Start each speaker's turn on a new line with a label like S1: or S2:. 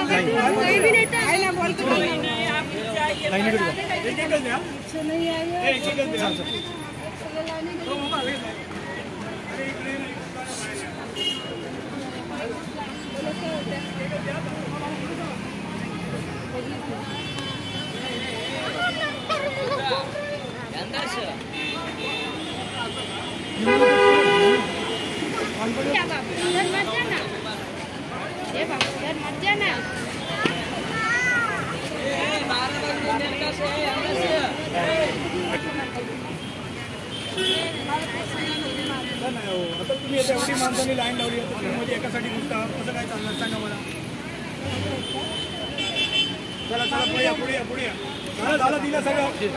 S1: आता तुम्ही एवढी माणसांनी लाईन लावली म्हणजे एकासाठी गुंता कसं काय चालणार सांगा मला. चला चला पुढे या पुढे या पुढे या. झालं दिलं सगळं.